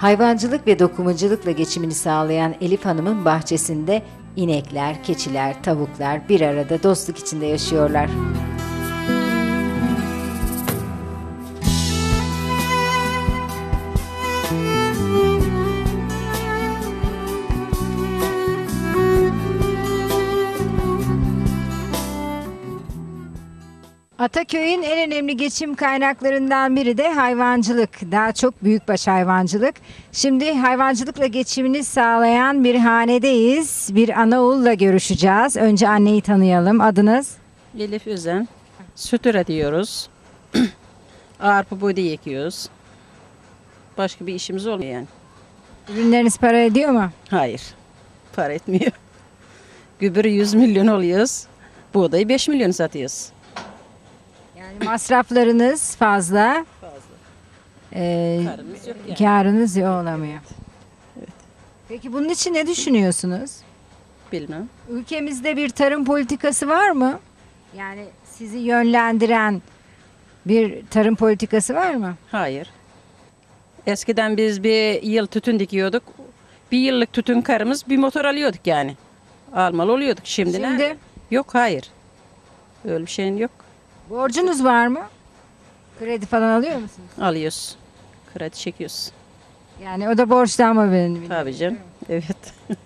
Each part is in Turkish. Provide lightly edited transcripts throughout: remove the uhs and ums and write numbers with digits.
Hayvancılık ve dokumacılıkla geçimini sağlayan Elif Hanım'ın bahçesinde inekler, keçiler, tavuklar bir arada dostluk içinde yaşıyorlar. Ataköy'ün en önemli geçim kaynaklarından biri de hayvancılık. Daha çok büyükbaş hayvancılık. Şimdi hayvancılıkla geçimini sağlayan bir hanedeyiz. Bir anaoğulla görüşeceğiz. Önce anneyi tanıyalım. Adınız? Elif Özen. Süt üretiyoruz. Arpa buğday ekiyoruz. Başka bir işimiz olmuyor yani. Ürünleriniz para ediyor mu? Hayır. Para etmiyor. Gübre 100 milyon oluyoruz. Buğdayı 5 milyon satıyoruz. Yani masraflarınız fazla. Fazla. Karınız yok yani. Karınız olamıyor. Evet. Peki bunun için ne düşünüyorsunuz? Bilmem. Ülkemizde bir tarım politikası var mı? Yani sizi yönlendiren bir tarım politikası var mı? Hayır. Eskiden biz bir yıl tütün dikiyorduk. Bir yıllık tütün karımız bir motor alıyorduk yani. Almalı oluyorduk. Şimdi nerede? Yok, hayır. Öyle bir şeyin yok. Borcunuz var mı? Kredi falan alıyor musunuz? Alıyoruz. Kredi çekiyoruz. Yani o da borçtan mı benim? Tabii canım. Evet.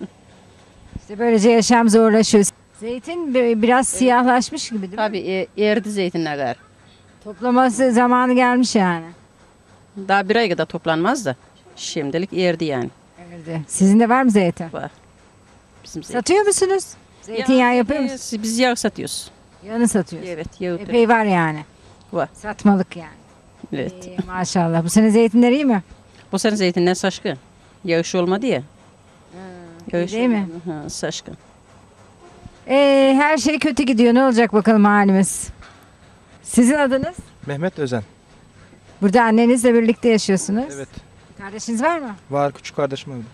İşte böylece yaşam zorlaşıyor. Zeytin biraz siyahlaşmış gibi değil mi? Tabii erdi zeytinler. Toplaması zamanı gelmiş yani. Daha bir ay kadar toplanmaz da. Şimdilik erdi yani. Evet. Sizin de var mı zeytin? Var. Bizim Satıyor musunuz? Zeytinyağı yapıyor musunuz? Biz yağ satıyoruz. Yağını satıyorsunuz. Evet, yağı. Epey var yani. Var. Satmalık yani. Evet. Maşallah. Bu sene zeytinler iyi mi? Bu sene zeytinler şaşkın. Yağış olmadı ya. Yağış değil mi? olmadı. Ha, şaşkın. Her şey kötü gidiyor. Ne olacak bakalım halimiz? Sizin adınız? Mehmet Özen. Burada annenizle birlikte yaşıyorsunuz. Evet. Kardeşiniz var mı? Var, küçük kardeşim evde.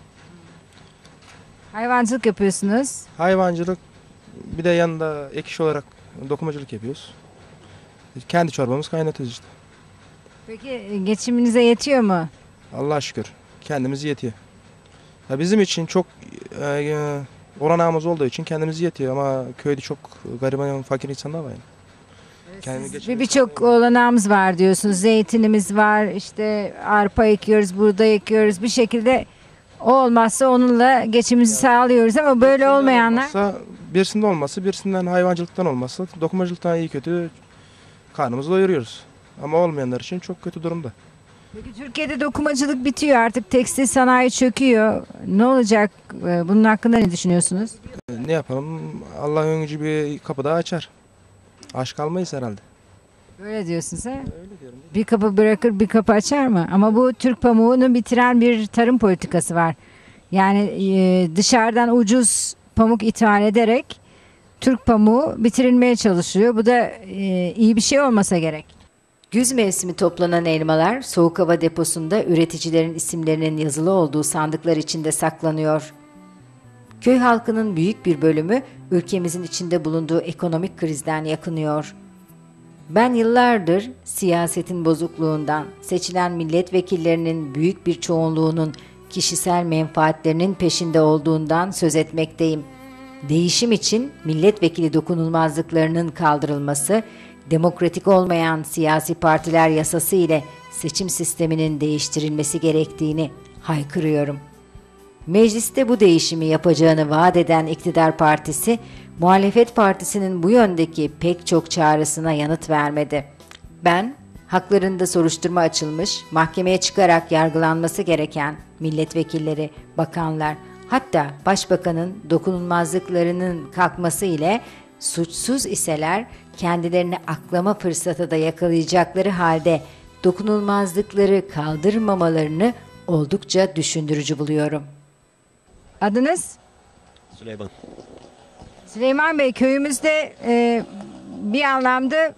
Hayvancılık yapıyorsunuz. Hayvancılık, bir de yanında ek iş olarak dokumacılık yapıyoruz. Kendi çorbamız kaynatıyoruz işte. Peki geçiminize yetiyor mu? Allah'a şükür. Kendimiz yetiyor. Ya bizim için çok olanağımız olduğu için kendimiz yetiyor ama köyde çok gariban, fakir insanlar var yani. Birçok olanağımız var diyorsunuz. Zeytinimiz var, işte arpa ekiyoruz, buğday ekiyoruz. Bir şekilde o olmazsa onunla geçimimizi sağlıyoruz ama böyle olmayanlar... Birisinde olması, birisinden hayvancılıktan olması, dokumacılıktan iyi kötü karnımızı doyuruyoruz. Ama olmayanlar için çok kötü durumda. Peki Türkiye'de dokumacılık bitiyor, artık tekstil sanayi çöküyor. Ne olacak? Bunun hakkında ne düşünüyorsunuz? Ne yapalım? Allah öncü bir kapı daha açar. Aç kalmayız herhalde. Böyle diyorsun sen. Öyle diyorum. Bir kapı bırakır bir kapı açar mı? Ama bu Türk pamuğunu bitiren bir tarım politikası var. Yani dışarıdan ucuz pamuk ithal ederek Türk pamuğu bitirilmeye çalışıyor. Bu da iyi bir şey olmasa gerek. Güz mevsimi toplanan elmalar soğuk hava deposunda üreticilerin isimlerinin yazılı olduğu sandıklar içinde saklanıyor. Köy halkının büyük bir bölümü ülkemizin içinde bulunduğu ekonomik krizden yakınıyor. Ben yıllardır siyasetin bozukluğundan, seçilen milletvekillerinin büyük bir çoğunluğunun kişisel menfaatlerinin peşinde olduğundan söz etmekteyim. Değişim için milletvekili dokunulmazlıklarının kaldırılması, demokratik olmayan siyasi partiler yasası ile seçim sisteminin değiştirilmesi gerektiğini haykırıyorum. Mecliste bu değişimi yapacağını vaat eden iktidar partisi, muhalefet partisinin bu yöndeki pek çok çağrısına yanıt vermedi. Ben, haklarında soruşturma açılmış, mahkemeye çıkarak yargılanması gereken milletvekilleri, bakanlar, hatta başbakanın dokunulmazlıklarının kalkması ile suçsuz iseler kendilerini aklama fırsatı da yakalayacakları halde dokunulmazlıkları kaldırmamalarını oldukça düşündürücü buluyorum. Adınız? Süleyman. Süleyman Bey, köyümüzde bir anlamda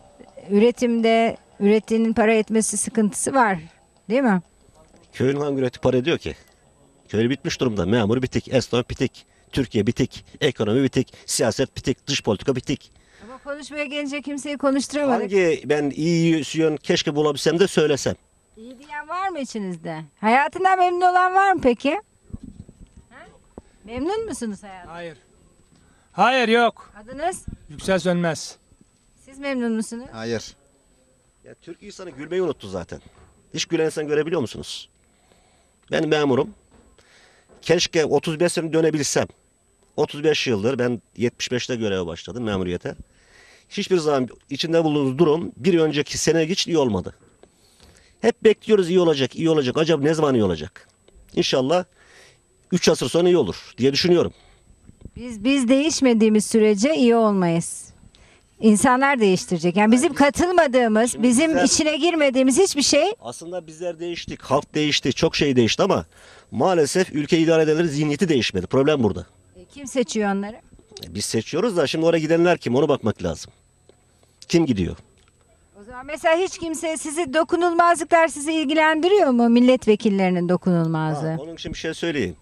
üretimde ürettiğinin para etmesi sıkıntısı var, değil mi? Köyün hangi üretip para ediyor ki? Köy bitmiş durumda. Memur bitik, esnaf bitik, Türkiye bitik, ekonomi bitik, siyaset bitik, dış politika bitik. Ama konuşmaya gelince kimseyi konuşturamadık. Ben iyi yön keşke bulabilsem de söylesem. İyi diyen var mı içinizde? Hayatından memnun olan var mı peki? Ha? Memnun musunuz hayatınızdan? Hayır. Hayır yok. Adınız? Yüksel Sönmez. Siz memnun musunuz? Hayır. Ya Türk insanı gülmeyi unuttu zaten. Hiç gülen insan görebiliyor musunuz? Ben memurum. Keşke 35 sene dönebilsem. 35 yıldır ben 75'te göreve başladım memuriyete. Hiçbir zaman içinde bulunduğumuz durum bir önceki sene hiç iyi olmadı. Hep bekliyoruz iyi olacak, iyi olacak. Acaba ne zaman iyi olacak? İnşallah 3 asır sonra iyi olur diye düşünüyorum. Biz değişmediğimiz sürece iyi olmayız. İnsanlar değiştirecek. Yani bizim katılmadığımız, Şimdi bizim bizler- içine girmediğimiz hiçbir şey Aslında bizler değiştik, halk değişti, çok şey değişti ama maalesef ülke idare edenlerin zihniyeti değişmedi. Problem burada. kim seçiyor onları? Biz seçiyoruz da şimdi oraya gidenler kim? Ona bakmak lazım. Kim gidiyor? O zaman mesela hiç kimse sizi dokunulmazlıklar sizi ilgilendiriyor mu? Milletvekillerinin dokunulmazlığı. Onun için bir şey söyleyeyim.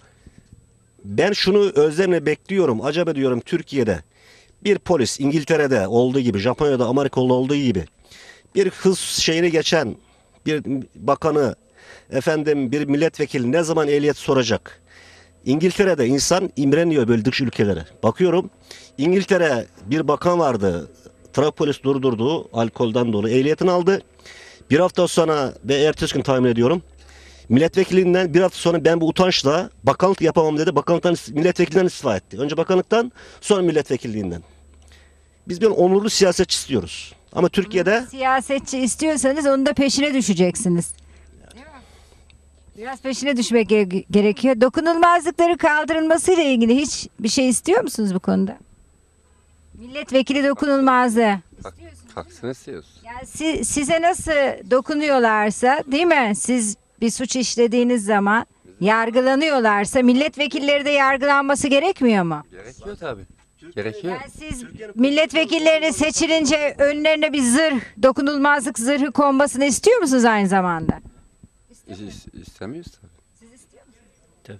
Ben şunu özlemle bekliyorum. Acaba diyorum Türkiye'de bir polis İngiltere'de olduğu gibi, Japonya'da, Amerika'da olduğu gibi bir hız şeyini geçen bir bakanı, efendim bir milletvekili ne zaman ehliyet soracak? İngiltere'de insan imreniyor böyle dış ülkelere. Bakıyorum İngiltere bir bakan vardı. Trafik polis durdurdu. Alkolden dolayı ehliyetini aldı. Bir hafta sonra ve ertesi gün tahmin ediyorum. Milletvekilinden bir hafta sonra ben bu utançla bakanlık yapamam dedi. Bakanlıktan milletvekilinden istifa etti. Önce bakanlıktan sonra milletvekilliğinden. Biz bir onurlu siyasetçi istiyoruz. Ama Türkiye'de Siyasetçi istiyorsanız onun da peşine düşeceksiniz. Değil mi? Biraz peşine düşmek gerekiyor. Dokunulmazlıkları kaldırılmasıyla ilgili hiç bir şey istiyor musunuz bu konuda? Milletvekili dokunulmazlığı. Kalksın istiyoruz. Yani size nasıl dokunuyorlarsa, değil mi? Siz bir suç işlediğiniz zaman yargılanıyorlarsa milletvekilleri de yargılanması gerekmiyor mu? Gerekiyor tabii. Gerekiyor. Yani siz milletvekilleri seçilince önlerine bir dokunulmazlık zırhı konmasını istiyor musunuz aynı zamanda? İstemiyoruz tabii. Siz istiyor musunuz?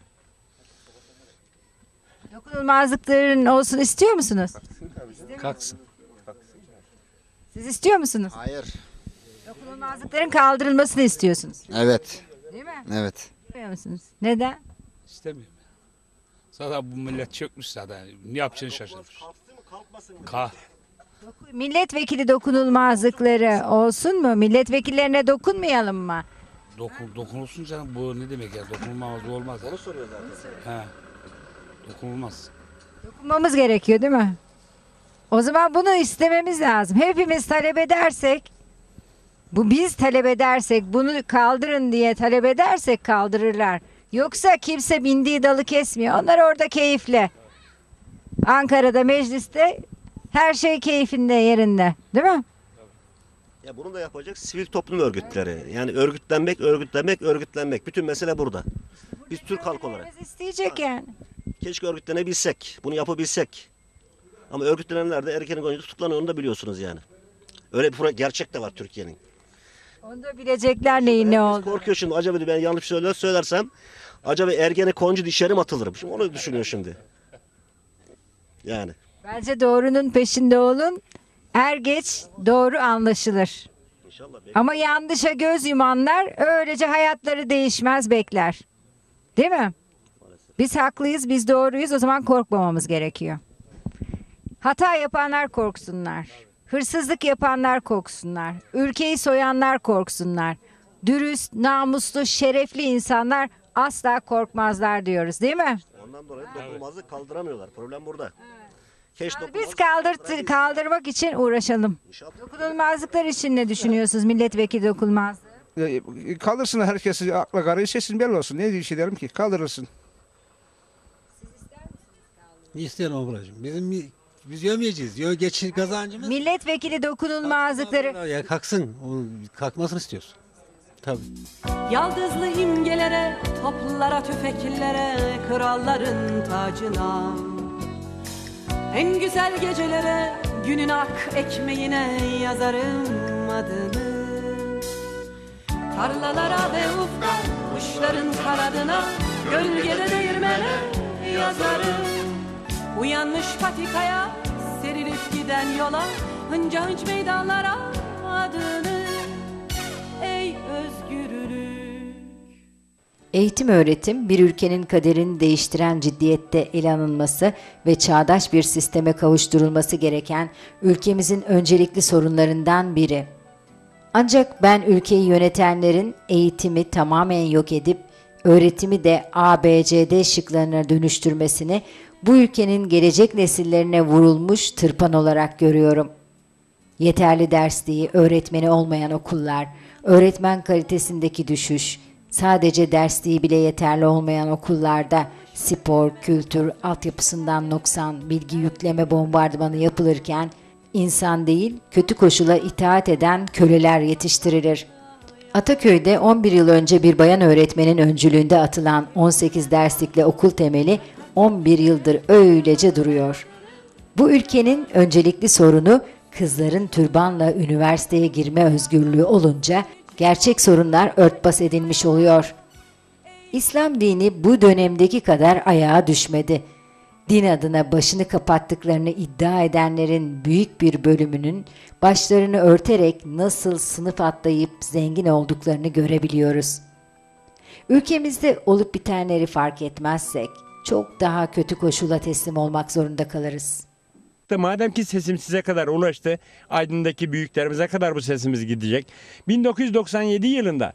Dokunulmazlıkların olsun istiyor musunuz? Kalksın. Siz istiyor musunuz? Hayır. Dokunulmazlıkların kaldırılmasını istiyorsunuz. Evet. Değil mi? Evet. İstiyor musunuz? Neden? İstemiyorum. Zaten bu millet çökmüş zaten. Ne yapacağını şaşırmış. Kalk. Milletvekili dokunulmazlıkları olsun mu? Milletvekillerine dokunmayalım mı? Dokunulsun canım. Bu ne demek ya? Dokunulmaz olmaz. Onu soruyor zaten. He. Dokunulmaz. Dokunmamız gerekiyor değil mi? O zaman bunu istememiz lazım. Hepimiz talep edersek, biz talep edersek, bunu kaldırın diye talep edersek kaldırırlar. Yoksa kimse bindiği dalı kesmiyor. Onlar orada keyifli. Ankara'da, mecliste her şey keyfinde, yerinde. Değil mi? ya bunu da yapacak sivil toplum örgütleri. Yani örgütlenmek. Bütün mesele burada. Biz Türk halkı olarak. Herkes isteyecek yani. Keşke örgütlenebilsek. Bunu yapabilsek. Ama örgütlenenler de erkenin önce tutuklanıyor. Onu da biliyorsunuz yani. Öyle bir gerçek de var Türkiye'nin. Onu da bilecekler neyin ne Herkes oldu. korkuyor şimdi. Acaba diyor, ben yanlış söylersem acaba Ergenekon dışarı mı atılırım? Şimdi onu düşünüyor şimdi. Yani. Bence doğrunun peşinde olun. Er geç doğru anlaşılır. İnşallah. Ama yanlışa göz yumanlar öylece hayatları değişmez bekler. Değil mi? Biz haklıyız, biz doğruyuz. O zaman korkmamamız gerekiyor. Hata yapanlar korksunlar. Hırsızlık yapanlar korksunlar. Ülkeyi soyanlar korksunlar. Dürüst, namuslu, şerefli insanlar asla korkmazlar diyoruz, değil mi? Ondan dolayı dokunulmazlık kaldıramıyorlar. Problem burada. Keşke Biz kaldırmak için uğraşalım. Dokunulmazlıklar için ne düşünüyorsunuz? Milletvekili dokunulmazlığı. Kaldırsın herkesi akla karayı seçsin belli olsun. Ne diye bir şey derim ki kaldırılsın. Ne isterim ablacığım? Biz yemeyeceğiz. Geçin kazancımız. Milletvekili dokunulmazlıkları. Ya kalksın. Kalkmasını istiyoruz. Tabii. Yaldızlı imgelere, toplara, tüfeklere, kralların tacına. En güzel gecelere, günün ak ekmeğine yazarım adını. Tarlalara ve ufka, kuşların kanadına, gölgede değirmene yazarım. Uyanmış patikaya, serilip giden yola, hınca hınç meydanlara adını. Ey özgür Eğitim öğretim bir ülkenin kaderini değiştiren ciddiyette ele alınması ve çağdaş bir sisteme kavuşturulması gereken ülkemizin öncelikli sorunlarından biri. Ancak ben ülkeyi yönetenlerin eğitimi tamamen yok edip öğretimi de ABCD şıklarına dönüştürmesini bu ülkenin gelecek nesillerine vurulmuş tırpan olarak görüyorum. Yeterli dersliği, öğretmeni olmayan okullar, öğretmen kalitesindeki düşüş, sadece dersliği bile yeterli olmayan okullarda spor, kültür, altyapısından noksan, bilgi yükleme bombardımanı yapılırken insan değil, kötü koşula itaat eden köleler yetiştirilir. Ataköy'de 11 yıl önce bir bayan öğretmenin öncülüğünde atılan 18 derslikli okul temeli 11 yıldır öylece duruyor. Bu ülkenin öncelikli sorunu kızların türbanla üniversiteye girme özgürlüğü olunca gerçek sorunlar örtbas edilmiş oluyor. İslam dini bu dönemdeki kadar ayağa düşmedi. Din adına başını kapattıklarını iddia edenlerin büyük bir bölümünün başlarını örterek nasıl sınıf atlayıp zengin olduklarını görebiliyoruz. Ülkemizde olup bitenleri fark etmezsek çok daha kötü koşula teslim olmak zorunda kalırız. Madem ki sesim size kadar ulaştı, Aydın'daki büyüklerimize kadar bu sesimiz gidecek. 1997 yılında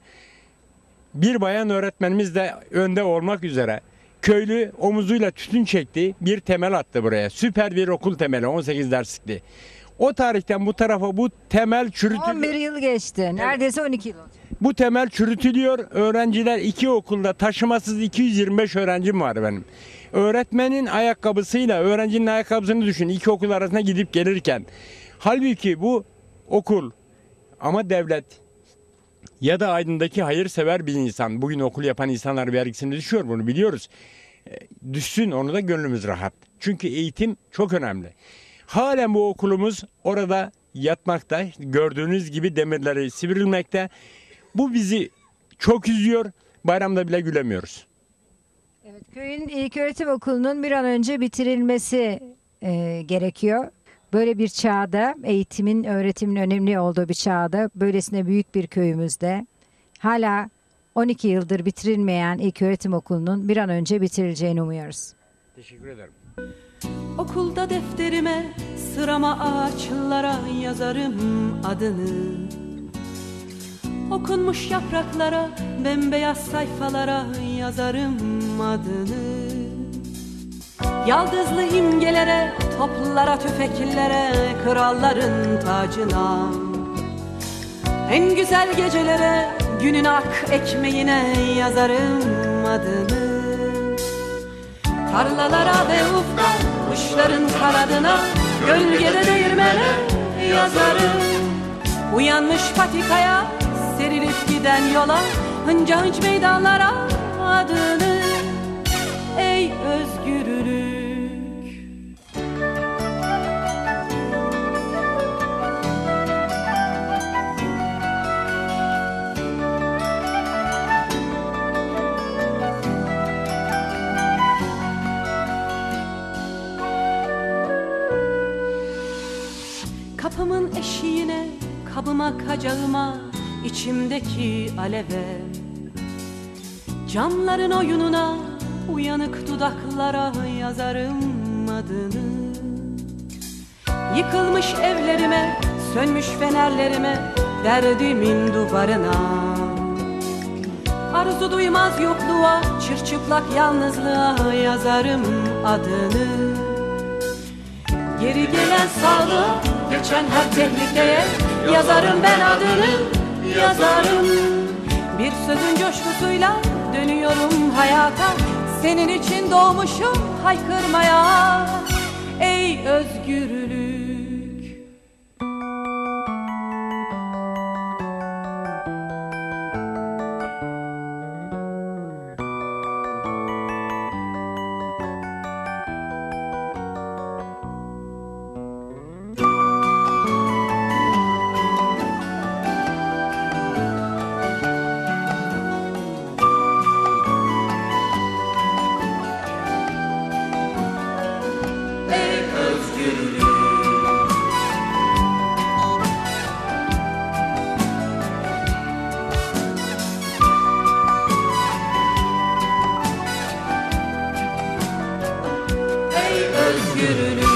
bir bayan öğretmenimiz de önde olmak üzere köylü omuzuyla tütün çekti, bir temel attı buraya. Süper bir okul temeli, 18 derslikli. O tarihten bu tarafa bu temel çürütülüyor. 11 yıl geçti. Neredeyse 12 yıl oldu. Bu temel çürütülüyor. Öğrenciler 2 okulda taşımasız 225 öğrencim var benim. Öğretmenin ayakkabısıyla öğrencinin ayakkabısını düşün. 2 okul arasında gidip gelirken. Halbuki bu okul ama devlet ya da Aydın'daki hayırsever bir insan. Bugün okul yapan insanlar vergisini düşüyor, bunu biliyoruz. Düşsün, onu da gönlümüz rahat. Çünkü eğitim çok önemli. Halen bu okulumuz orada yatmakta. Gördüğünüz gibi demirleri sivrilmekte. Bu bizi çok üzüyor. Bayramda bile gülemiyoruz. Evet, köyün ilköğretim okulunun bir an önce bitirilmesi gerekiyor. Böyle bir çağda, eğitimin, öğretimin önemli olduğu bir çağda, böylesine büyük bir köyümüzde hala 12 yıldır bitirilmeyen ilköğretim okulunun bir an önce bitirileceğini umuyoruz. Teşekkür ederim. Okulda defterime, sırama ağaçlara yazarım adını. Okunmuş yapraklara, bembeyaz sayfalara yazarım adını. Yaldızlı imgelere, toplara, tüfeklere, kralların tacına. En güzel gecelere, günün ak ekmeğine yazarım adını. Tarlalara ve ufka, kuşların kanadına, gölgede değirmene yazarım. Uyanmış patikaya, serilip giden yola, hınca hınç meydanlara adını. Ey özgürlük. Kapımın eşiğine, kabıma, kacağıma, içimdeki aleve, camların oyununa, uyanık dudaklara yazarım adını. Yıkılmış evlerime, sönmüş fenerlerime, derdimin duvarına. Arzu duymaz yokluğa, çırçıplak yalnızlığa yazarım adını. Geri gelen sağlığa, geçen her tehlikeye yazarım ben adını, yazarım. Bir sözün coşkusuyla dönüyorum hayata, senin için doğmuşum haykırmaya. Ey özgürlük. özgürlüğü.